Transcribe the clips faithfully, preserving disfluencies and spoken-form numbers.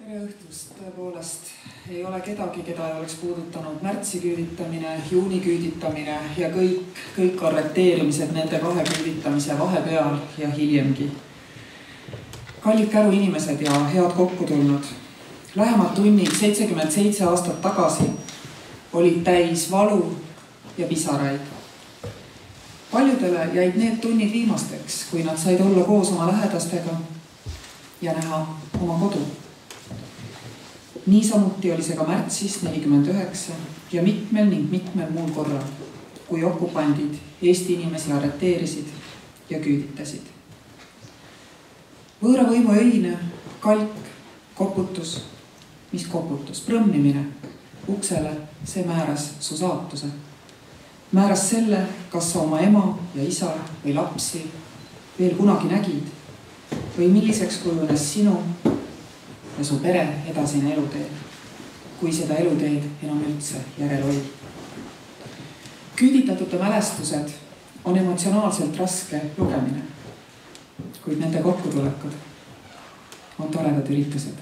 tere õhtust, tõepoolest ei ole kedagi, keda ei oleks puudutanud märtsi küüditamine, juuni küüditamine ja kõik, kõik arreteerimised nende kahe küüditamise vahepeal ja hiljemgi. Kallid käru inimesed ja head kokku tulnud. Lähemad tunnid seitsekümmend seitse aastat tagasi olid täis valu ja pisaraid. Paljudele jäid need tunnid viimasteks, kui nad said olla koos oma lähedastega ja näha oma kodu. Niisamuti oli see ka märtsis nelikümmend üheksa ja mitmel ning mitmel muul korral, kui okupandid Eesti inimesi arreteerisid ja küüditasid. Võõra võimu öine, kalk, koputus, mis koputus, prõmmimine uksele, see määras su saatuse. Määras selle, kas sa oma ema ja isa või lapsi veel kunagi nägid või milliseks kujunes sinu ja su pere edasine eluteed, kui seda eluteed enam üldse järel oli. Küüditatute mälestused on emotsionaalselt raske lugemine, kuid nende kokkutulekud on toredad üritused.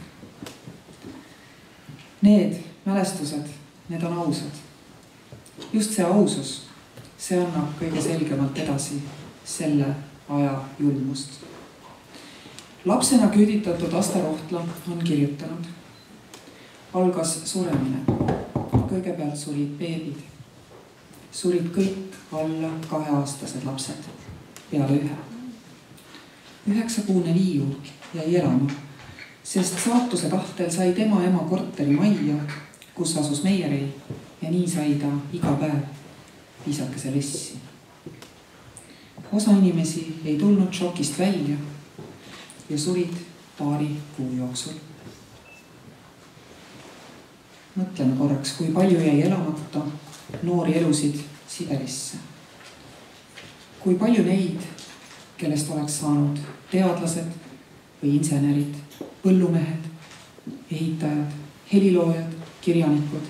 Need mälestused, need on ausad. Just see ausus, see annab kõige selgemalt edasi selle aja julmust. Lapsena küüditatud Asta Rohtla on kirjutanud. Algas suremine. Kõigepealt surid beebid. Surid kõik alla kaheaastased lapsed. Peale ühe. Üheksakuune Viiu jäi elama, sest saatuse tahtel sai tema ema korteri majja, kus asus Meierei ja nii sai ta iga päev viisakese lessi. Osa inimesi ei tulnud šokist välja ja surid paari kuu jooksul. Mõtleme korraks, kui palju jäi elamata noori elusid Siberisse. Kui palju neid, kellest oleks saanud teadlased või insenerid, põllumehed, ehitajad, heliloojad, kirjanikud.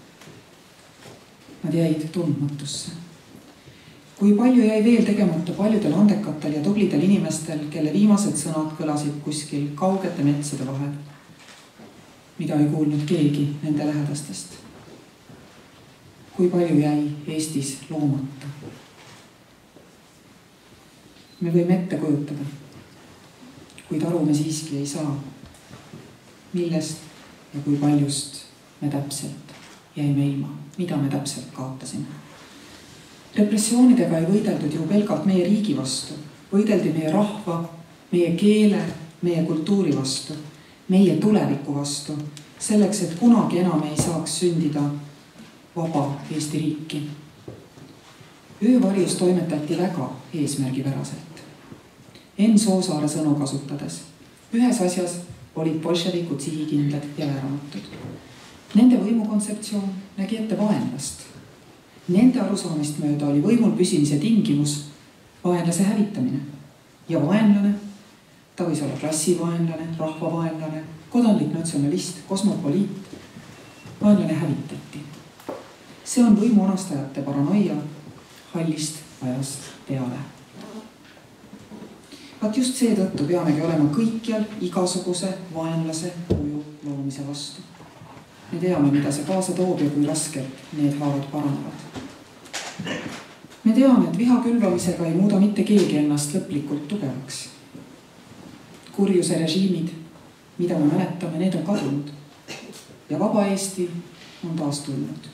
Nad jäid tundmatusse. Kui palju jäi veel tegemata paljudel andekatel ja tublidel inimestel, kelle viimased sõnad kõlasid kuskil kaugete metsade vahel, mida ei kuulnud keegi nende lähedastest. Kui palju jäi Eestis loomata. Me võime ette kujutada, kuid aru me siiski ei saa, millest ja kui paljust me täpselt jäime ilma, mida me täpselt kaotasime. Repressioonidega ei võideldud ju pelgalt meie riigi vastu, võideldi meie rahva, meie keele, meie kultuuri vastu, meie tuleviku vastu, selleks, et kunagi enam ei saaks sündida vaba Eesti riiki. Öövarjus toimetati väga eesmärgipäraselt. Enn Soosaare sõnu kasutades. Ühes asjas olid bolševikud sihikindlad ja vääramatud. Nende võimukontseptsioon nägi ette vaenlast. Nende arusaamist mööda oli võimul püsimise tingimus vaenlase hävitamine. Ja vaenlane, ta võis olla klassivaenlane, rahvavaenlane, kodanlik natsionalist, kosmopoliit. Vaenlane hävitati. See on võimu anastajate paranoia hallist ajast peale. Vaat just seetõttu peamegi olema kõikjal igasuguse vaenlase kuju loomise vastu. Me teame, mida see kaasa toob ja kui raskelt need haavad paranevad. Me teame, et viha külvamisega ei muuda mitte keegi ennast lõplikult tugevaks. Kurjuse režiimid, mida me mäletame, need on kadunud ja vaba Eesti on taas tulnud.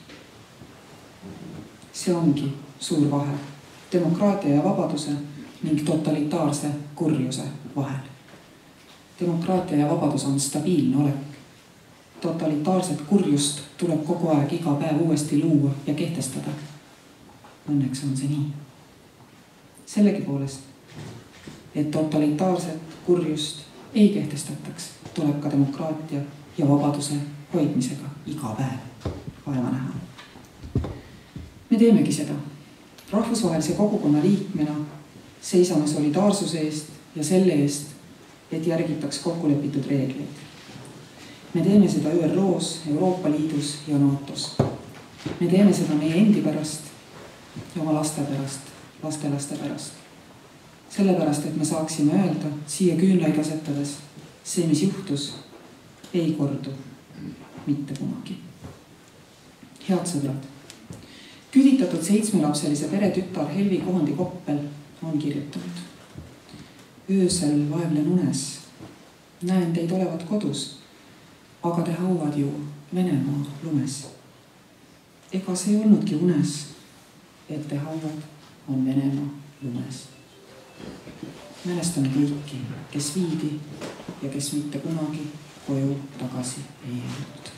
See ongi suur vahe demokraatia ja vabaduse ning totalitaarse kurjuse vahel. Demokraatia ja vabadus on stabiilne olek. Totalitaarset kurjust tuleb kogu aeg iga päev uuesti luua ja kehtestada. Õnneks on see nii. Sellegi poolest, et totalitaarset kurjust ei kehtestataks, tuleb ka demokraatia ja vabaduse hoidmisega iga päev vaeva näha. Me teemegi seda. Rahvusvahelise kogukonna liikmena seisame solidaarsuse eest ja selle eest, et järgitaks kokkulepitud reegleid. Me teeme seda Ö R O-s, Euroopa Liidus ja NATOs. Me teeme seda meie endi pärast ja oma laste pärast, lastelaste pärast. Sellepärast, et me saaksime öelda siia küünlaid asetades see, mis juhtus, ei kordu mitte kunagi. Head sõbrad, küüditatud seitsmelapselise pere tütar Helvi Kohandi-Koppel on kirjutanud. Öösel vaevlen unes, näen teid olevat kodus, aga te hauad ju Venemaa lumes. Ega see ei olnudki unes, et te hauad on Venemaa lumes. Mälestame kõiki, kes viidi ja kes mitte kunagi koju tagasi ei jäänud.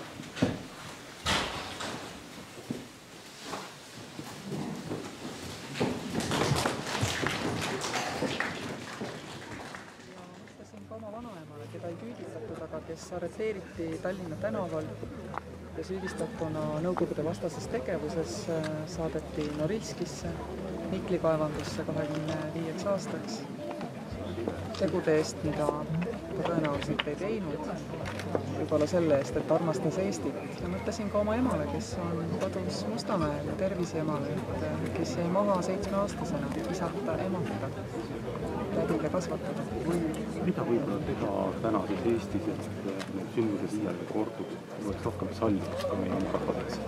Oma vanaemale, keda ei küüditatud, aga kes arreteeriti Tallinna tänaval ja süüdistatuna Nõukogude vastases tegevuses saadeti Norilskisse, Mikli kaevandusse kahekümne viieks aastaks tegude eest, mida ta tõenäoliselt ei teinud, võib-olla selle eest, et armastas Eestit. Ja mõtlesin ka oma emale, kes on kodus Mustamäel, tervise emale, kes jäi maha seitsmeaastasena, isata, emata, tädile kasvatada. Mida võib-olla teha tänases Eestis, et need sündmused iial ei korduks, oleks rohkem sallimust ka meie rahvades?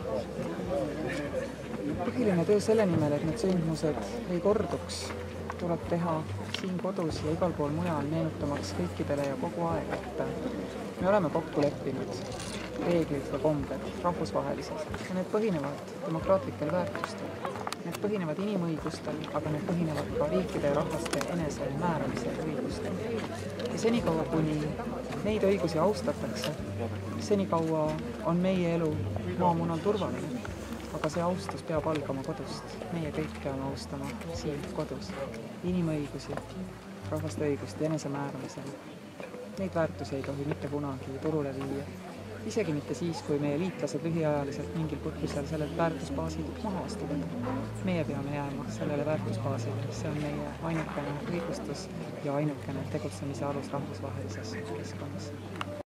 Põhiline töö selle nimel, et need sündmused ei korduks, tuleb teha siin kodus ja igal pool mujal, meenutamaks kõikidele ja kogu aeg, et me oleme kokku leppinud reeglid ja kombed rahvusvahelises ja need põhinevad demokraatlikel väärtustel. Need põhinevad inimõigustel, aga need põhinevad ka riikide ja rahvaste enese määramise õigustel. Ja senikaua, kuni neid õigusi austatakse, senikaua on meie elu maamunal turvaline. Aga see austus peab algama kodust. Meie kõik peame austama siin kodus. Inimõigusi, rahvaste õigust ja enesemääramisel. Neid väärtusi ei tohi mitte kunagi turule viia. Isegi mitte siis, kui meie liitlased lühiajaliselt mingil põhjusel sellelt väärtusbaasilt maha astuvad. Meie peame jääma sellele väärtusbaasile. See on meie ainukene õigustus ja ainukene tegutsemise alus rahvusvahelises keskkonnas.